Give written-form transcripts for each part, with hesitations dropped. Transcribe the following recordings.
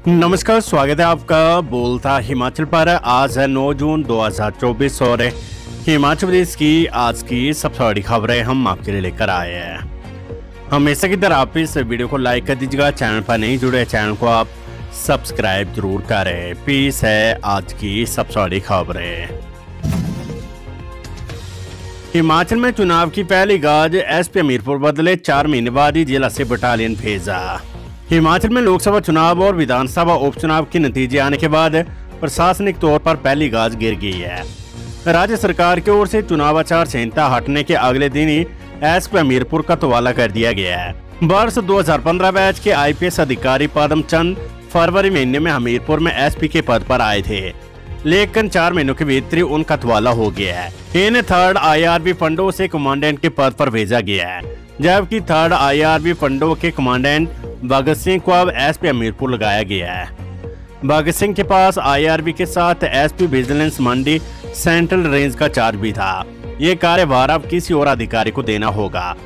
नमस्कार, स्वागत है आपका बोलता हिमाचल पर। आज है 9 जून 2024 और हिमाचल प्रदेश की आज की सबसे बड़ी खबरें हम आपके लिए लेकर आए हैं। हमेशा की तरह आप इस वीडियो को लाइक कर दीजिएगा। चैनल पर नहीं जुड़े चैनल को आप सब्सक्राइब जरूर करें। पेश है आज की सबसे बड़ी खबरें। हिमाचल में चुनाव की पहली गाज, एसपी हमीरपुर बदले, 4 महीने बाद ही जिला से बटालियन भेजा। हिमाचल में लोकसभा चुनाव और विधानसभा उपचुनाव के नतीजे आने के बाद प्रशासनिक तौर पर पहली गाज गिर गई है। राज्य सरकार की ओर से चुनाव आचार संहिता हटने के अगले दिन ही एसपी हमीरपुर का तबादला कर दिया गया है। वर्ष 2015 बैच के आईपीएस अधिकारी पद्म चंद फरवरी महीने में हमीरपुर में एसपी के पद पर आए थे, लेकिन 4 महीनों के भीतर उनका तबादला हो गया है। इन्हें 3rd IRB फंडों से कमांडेंट के पद पर भेजा गया है, जबकि 3rd IRB फंडों के कमांडेंट भगत सिंह को अब एसपी हमीरपुर लगाया गया है। भगत सिंह के पास IRB के साथ SP vigilance Mandi central range का चार्ज भी था। ये कार्यभार अब किसी और अधिकारी को देना होगा।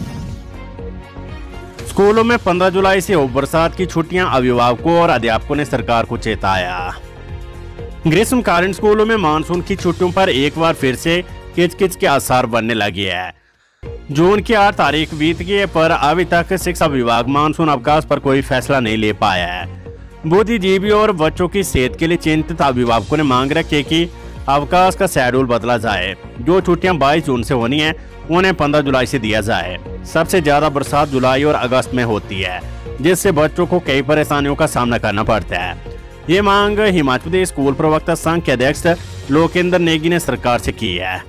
स्कूलों में 15 जुलाई से हो बरसात की छुट्टियां, अभिभावकों और अध्यापकों ने सरकार को चेताया। ग्रीष्मकालीन स्कूलों में मानसून की छुट्टियों पर एक बार फिर से किचकिच के आसार बनने लगे हैं। जून की 8 तारीख बीत गई पर अभी तक शिक्षा विभाग मानसून अवकाश पर कोई फैसला नहीं ले पाया है। बुद्धिजीवी और बच्चों की सेहत के लिए चिंतित अभिभावकों ने मांग रखी है कि अवकाश का शेड्यूल बदला जाए। जो छुट्टियां 22 जून से होनी है उन्हें 15 जुलाई से दिया जाए। सबसे ज्यादा बरसात जुलाई और अगस्त में होती है, जिससे बच्चों को कई परेशानियों का सामना करना पड़ता है। ये मांग हिमाचल प्रदेश स्कूल प्रवक्ता संघ के अध्यक्ष लोकेंद्र नेगी ने सरकार से की है।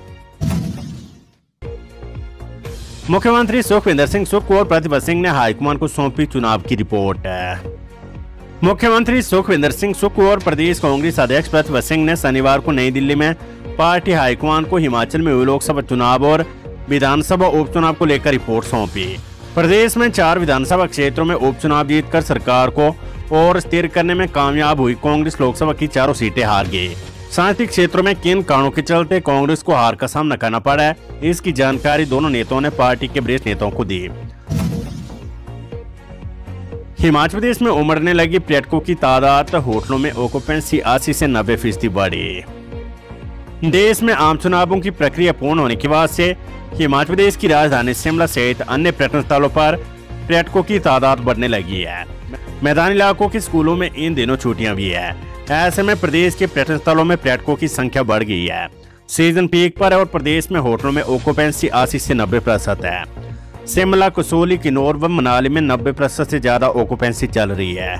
मुख्यमंत्री सुखविंदर सिंह सुक्खू और प्रतिभा सिंह ने हाईकमान को सौंपी चुनाव की रिपोर्ट। मुख्यमंत्री सुखविंदर सिंह सुक्खू और प्रदेश कांग्रेस अध्यक्ष प्रतिभा सिंह ने शनिवार को नई दिल्ली में पार्टी हाईकमान को हिमाचल में हुए लोकसभा चुनाव और विधानसभा उपचुनाव को लेकर रिपोर्ट सौंपी। प्रदेश में 4 विधानसभा क्षेत्रों में उपचुनाव जीतकर सरकार को और स्थिर करने में कामयाब हुई कांग्रेस लोकसभा की 4 सीटें हार गई। शांति क्षेत्रों में किन कारणों के चलते कांग्रेस को हार का सामना करना पड़ा है, इसकी जानकारी दोनों नेताओं ने पार्टी के वरिष्ठ नेताओं को दी। हिमाचल प्रदेश में उमड़ने लगी पर्यटकों की तादाद, होटलों में ऑक्यूपेंसी 80 से 90% बढ़ी। देश में आम चुनावों की प्रक्रिया पूर्ण होने के बाद से हिमाचल प्रदेश की राजधानी शिमला सहित अन्य पर्यटन स्थलों पर पर्यटकों की तादाद बढ़ने लगी है। मैदानी इलाकों के स्कूलों में इन दिनों छुट्टियां भी है। ऐसे में प्रदेश के पर्यटन स्थलों में पर्यटकों की संख्या बढ़ गई है। सीजन पीक पर है और प्रदेश में होटलों में ऑक्यूपेंसी 80 से 90% है। शिमला, कसौली, किन्नौर व मनाली में 90% से ज्यादा ऑक्यूपेंसी चल रही है।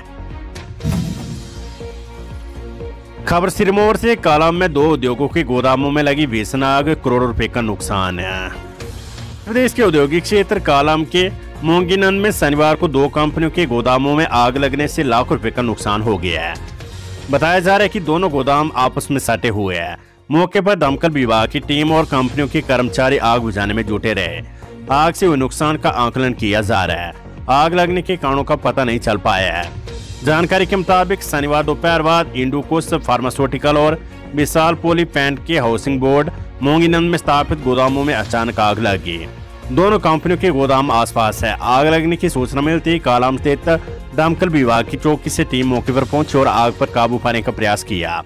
खबर सिरमौर से। कालाम में 2 उद्योगों के गोदामों में लगी भीषण आग, करोड़ों रुपए का नुकसान है। प्रदेश के औद्योगिक क्षेत्र कालाम के मोंगीनंद में शनिवार को 2 कंपनियों के गोदामों में आग लगने से लाखों रुपए का नुकसान हो गया है। बताया जा रहा है कि दोनों गोदाम आपस में सटे हुए हैं। मौके पर दमकल विभाग की टीम और कंपनियों के कर्मचारी आग बुझाने में जुटे रहे। आग से हुए नुकसान का आकलन किया जा रहा है। आग लगने के कारणों का पता नहीं चल पाया है। जानकारी के मुताबिक शनिवार दोपहर बाद इंडुकोस फार्मास्यूटिकल और विशाल पोली पेंट के हाउसिंग बोर्ड मोंगीनंद में स्थापित गोदामों में अचानक आग लगी। दोनों कंपनियों के गोदाम आसपास है। आग लगने की सूचना मिलती कालाम स्थित दमकल विभाग की चौकी से टीम मौके पर पहुंची और आग पर काबू पाने का प्रयास किया।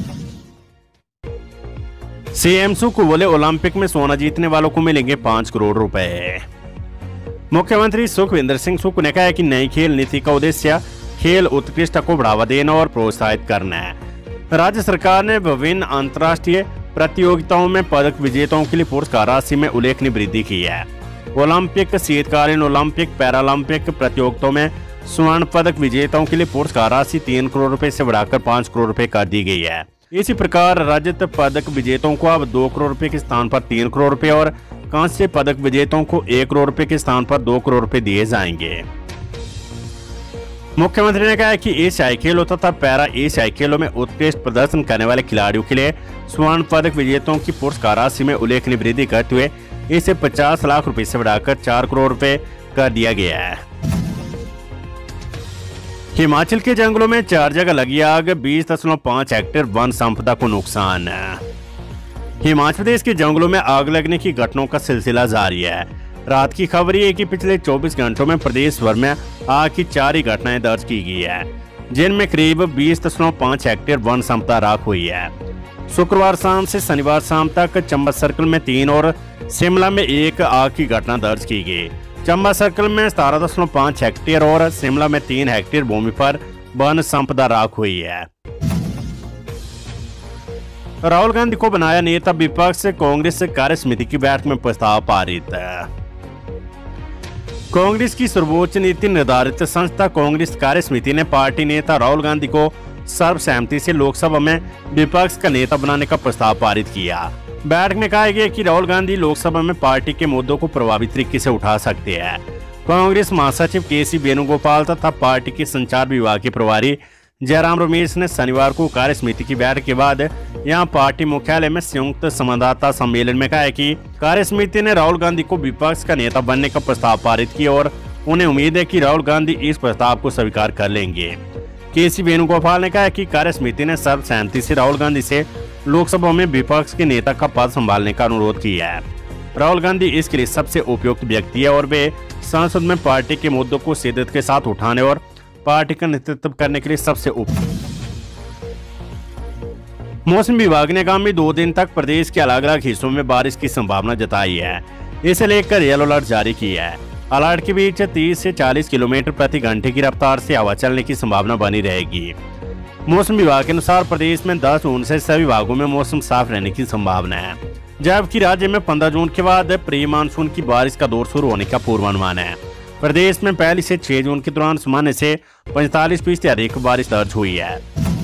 सीएम सुक्खू बोले, ओलंपिक में सोना जीतने वालों को मिलेंगे 5 करोड़ रुपए। मुख्यमंत्री सुखविंदर सिंह सुक्खू ने कहा है कि नई खेल नीति का उद्देश्य खेल उत्कृष्टता को बढ़ावा देना और प्रोत्साहित करना है। राज्य सरकार ने विभिन्न अंतर्राष्ट्रीय प्रतियोगिताओं में पदक विजेताओं के लिए पुरस्कार राशि में उल्लेखनीय वृद्धि की है। ओलंपिक, शीतकालीन ओलंपिक, पैरालंपिक प्रतियोगिताओं में स्वर्ण पदक विजेताओं के लिए पुरस्कार राशि 3 करोड़ रुपए से बढ़ाकर 5 करोड़ रुपए कर दी गई है। इसी प्रकार रजत पदक विजेताओं को अब 2 करोड़ रुपए के स्थान पर 3 करोड़ रुपए और कांस्य पदक विजेताओं को 1 करोड़ रुपए के स्थान पर 2 करोड़ रुपए दिए जाएंगे। मुख्यमंत्री ने कहा कि एशियाई खेलों तथा पैरा एशियाई खेलों में उत्कृष्ट प्रदर्शन करने वाले खिलाड़ियों के लिए स्वर्ण पदक विजेताओं की पुरस्कार राशि में उल्लेखनीय वृद्धि करते हुए इसे 50 लाख रुपए से बढ़ाकर 4 करोड़ रुपए कर दिया गया है। हिमाचल के जंगलों में 4 जगह लगी आग, 20.5 हेक्टेयर वन संपदा को नुकसान। हिमाचल प्रदेश के जंगलों में आग लगने की घटनाओं का सिलसिला जारी है। रात की खबर ये है कि पिछले 24 घंटों में प्रदेश भर में आग की 4 ही घटनाएं दर्ज की गई है। जिनमें करीब 20.5 हेक्टेयर वन संपदा राख हुई है। शुक्रवार शाम से शनिवार शाम तक चंबा सर्कल में 3 और शिमला में 1 आग की घटना दर्ज की गई। चंबा सर्कल में 17.5 हेक्टेयर और शिमला में 3 हेक्टेयर भूमि पर वन संपदा राख हुई है। राहुल गांधी को बनाया नेता विपक्ष, कांग्रेस कार्य समिति की बैठक में प्रस्ताव पारित। कांग्रेस की सर्वोच्च नीति निर्धारित संस्था कांग्रेस कार्य समिति ने पार्टी नेता राहुल गांधी को सर्वसहमति से लोकसभा में विपक्ष का नेता बनाने का प्रस्ताव पारित किया। बैठक में कहा गया कि राहुल गांधी लोकसभा में पार्टी के मुद्दों को प्रभावी तरीके से उठा सकते हैं। कांग्रेस महासचिव के.सी. वेणुगोपाल तथा पार्टी के संचार विभाग के प्रभारी जयराम रमेश ने शनिवार को कार्य समिति की बैठक के बाद यहां पार्टी मुख्यालय में संयुक्त संवाददाता सम्मेलन में कहा कि कार्य समिति ने राहुल गांधी को विपक्ष का नेता बनने का प्रस्ताव पारित किया और उन्हें उम्मीद है कि राहुल गांधी इस प्रस्ताव को स्वीकार कर लेंगे। के.सी. वेणुगोपाल ने कहा कि कार्य समिति ने सर्वसहमति से राहुल गांधी से लोकसभा में विपक्ष के नेता का पद संभालने का अनुरोध किया है। राहुल गांधी इसके लिए सबसे उपयुक्त व्यक्ति है और वे संसद में पार्टी के मुद्दों को शिद्दत के साथ उठाने और पार्टी का नेतृत्व करने के लिए सबसे उपयुक्त। मौसम विभाग ने आगामी 2 दिन तक प्रदेश के अलग अलग हिस्सों में बारिश की संभावना जताई है। इसे लेकर येलो अलर्ट जारी किया है। अलर्ट के बीच 30 से 40 किलोमीटर प्रति घंटे की रफ्तार से हवा चलने की संभावना बनी रहेगी। मौसम विभाग के अनुसार प्रदेश में 10 जून से सभी भागों में मौसम साफ रहने की संभावना है, जबकि राज्य में 15 जून के बाद प्री मानसून की बारिश का दौर शुरू होने का पूर्वानुमान है। प्रदेश में 1 से 6 जून के दौरान सामान्य से 45% से अधिक बारिश दर्ज हुई है।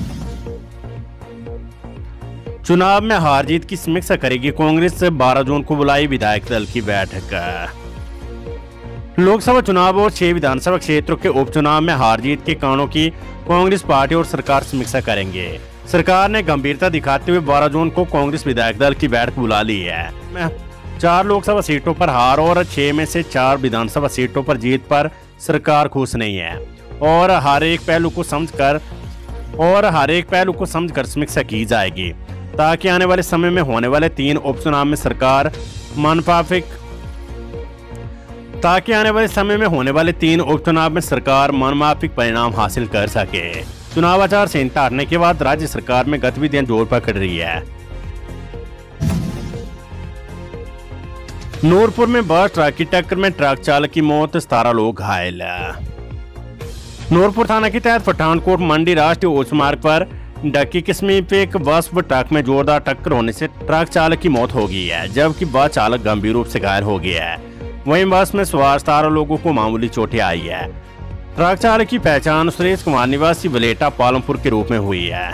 चुनाव में हार जीत की समीक्षा करेगी कांग्रेस, 12 जून को बुलाई विधायक दल की बैठक। लोकसभा चुनाव और 6 विधानसभा क्षेत्रों के उपचुनाव में हार जीत के कारणों की कांग्रेस पार्टी और सरकार समीक्षा करेंगे। सरकार ने गंभीरता दिखाते हुए 12 जून को कांग्रेस विधायक दल की बैठक बुला ली है। 4 लोकसभा सीटों पर हार और 6 में से 4 विधानसभा सीटों पर जीत पर सरकार खुश नहीं है और हर एक पहलू को समझकर समीक्षा की जाएगी ताकि आने वाले समय में होने वाले 3 उपचुनाव में सरकार मनमाफिक परिणाम हासिल कर सके। चुनाव आचार संहिता हटने के बाद राज्य सरकार में गतिविधियां जोर पकड़ रही है। नूरपुर में बस ट्रक की टक्कर में ट्रक चालक की मौत, 17 लोग घायल। नूरपुर थाना के तहत पठानकोट मंडी राष्ट्रीय उच्च मार्ग पर डक्की के समीप एक बस व ट्रक में जोरदार टक्कर होने से ट्रक चालक की मौत हो गई है, जबकि बस चालक गंभीर रूप से घायल हो गया है। वहीं बस में सवार 17 लोगों को मामूली चोटें आई है। ट्रक चालक की पहचान सुरेश कुमार निवासी वलेटा पालमपुर के रूप में हुई है।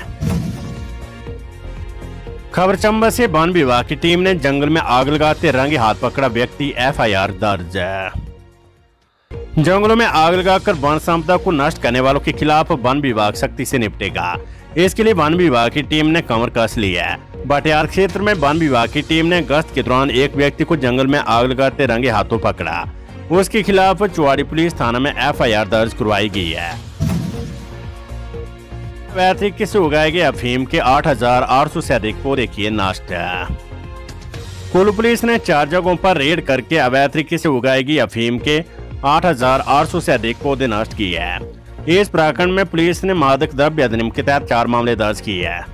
खबर चंबा से वन विभाग की टीम ने जंगल में आग लगाते रंगे हाथ पकड़ा व्यक्ति, एफआईआर दर्ज। जंगलों में आग लगाकर वन संपदा को नष्ट करने वालों के खिलाफ वन विभाग सख्ती से निपटेगा। इसके लिए वन विभाग की टीम ने कमर कस ली है। बटियार क्षेत्र में वन विभाग की टीम ने गश्त के दौरान एक व्यक्ति को जंगल में आग लगाते रंगे हाथों पकड़ा। उसके खिलाफ चुवाड़ी पुलिस थाना में एफआईआर दर्ज करवाई गई है। अवैध तरीके से उगाए गए अफीम के 8,800 से अधिक पौधे किए नष्ट। कुल्लू पुलिस ने 4 जगहों पर रेड करके अवैध तरीके से उगाई गई अफीम के 8,800 से अधिक पौधे नष्ट किए हैं। इस प्रकरण में पुलिस ने मादक द्रव्य अधिनियम के तहत 4 मामले दर्ज किए हैं।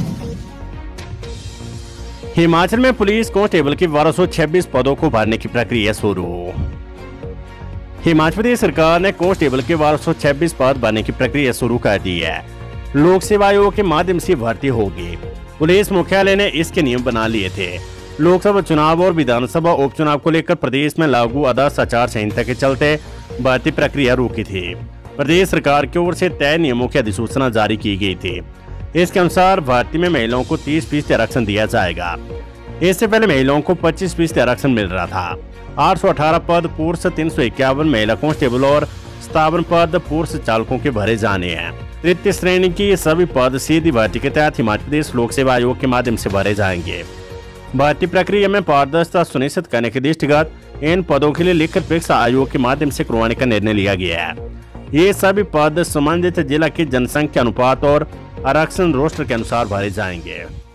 हिमाचल में पुलिस कांस्टेबल के 1226 पदों को भरने की प्रक्रिया शुरू। हिमाचल प्रदेश सरकार ने कांस्टेबल के 1226 पद भरने की प्रक्रिया शुरू कर दी है। लोक सेवा आयोग के माध्यम से भर्ती होगी। पुलिस मुख्यालय ने इसके नियम बना लिए थे। लोकसभा चुनाव और विधानसभा उपचुनाव को लेकर प्रदेश में लागू आदर्श आचार संहिता के चलते भर्ती प्रक्रिया रुकी थी। प्रदेश सरकार की ओर से तय नियमों की अधिसूचना जारी की गई थी। इसके अनुसार भर्ती में महिलाओं को 30% आरक्षण दिया जाएगा। इससे पहले महिलाओं को 25% आरक्षण मिल रहा था। 818 पद पुरुष, 351 महिला कांस्टेबल और 57 पद पुरुष चालकों के भरे जाने हैं। तृतीय श्रेणी की सभी पद सीधी भर्ती के तहत हिमाचल प्रदेश लोक सेवा आयोग के माध्यम से भरे जाएंगे। भर्ती प्रक्रिया में पारदर्शिता सुनिश्चित करने के दृष्टिगत इन पदों के लिए लिखित परीक्षा आयोग के माध्यम से करवाने का निर्णय लिया गया है। ये सभी पद संबंधित जिला की जनसंख्या अनुपात और आरक्षण रोस्टर के अनुसार भरे जाएंगे।